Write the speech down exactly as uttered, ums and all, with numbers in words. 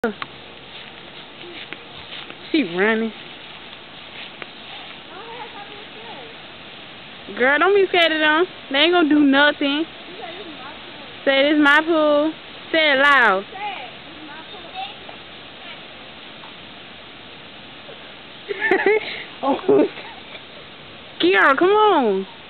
She running. Girl, don't be scared of them. They ain't gonna do nothing. Say this is my pool. Say it loud. Oh. Kierra, come on.